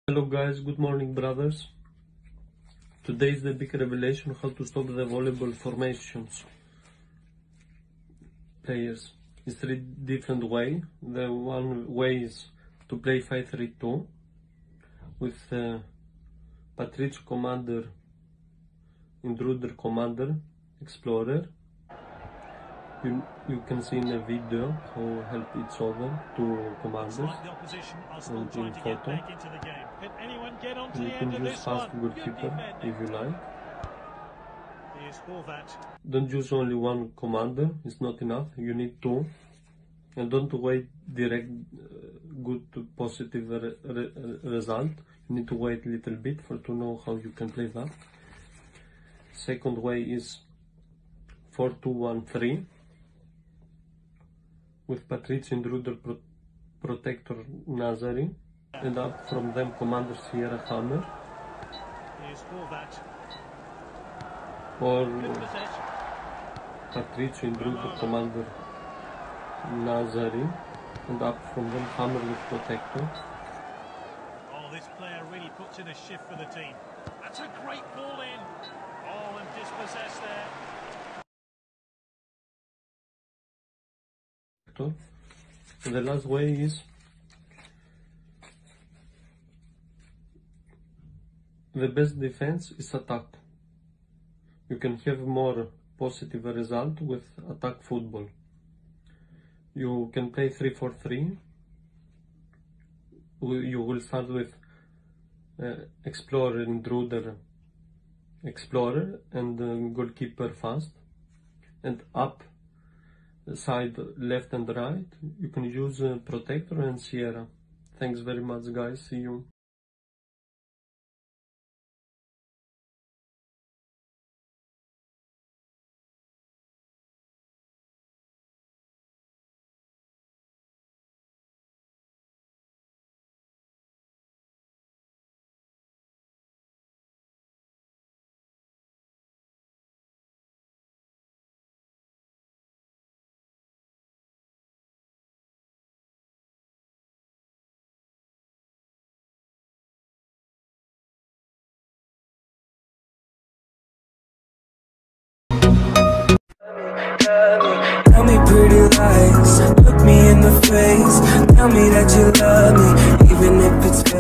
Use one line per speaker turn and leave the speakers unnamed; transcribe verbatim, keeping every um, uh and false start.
Hello guys, good morning brothers. Today is the big revelation how to stop the volleyball formations players. It's three different way. The one way is to play five three two with uh, Patrizio Commander, Intruder Commander, Explorer. You, you can see in the video how help each other to commanders and in photo. You can use fast goalkeeper if you like. Don't use only one commander, it's not enough, you need two. And don't wait direct uh, good positive re re result. You need to wait a little bit for to know how you can play that. Second way is four two one three with Patrizio Intruder Pro Protector Nazari, and up from them Commander Sierra Hammer, or Patrizio Intruder Commander Nazari, and up from them Hammer with Protector.
Oh, this player really puts in a shift for the team. That's a great ball in. Oh, and dispossessed there.
And the last way is the best defense is attack. You can have more positive result with attack football. You can play three four three. You will start with uh, Explorer, Intruder, Explorer, and uh, goalkeeper fast, and up side left and right you can use uh, Protector and Sierra. Thanks very much guys, see you.
Tell me pretty lies, look me in the face, tell me that you love me, even if it's fake.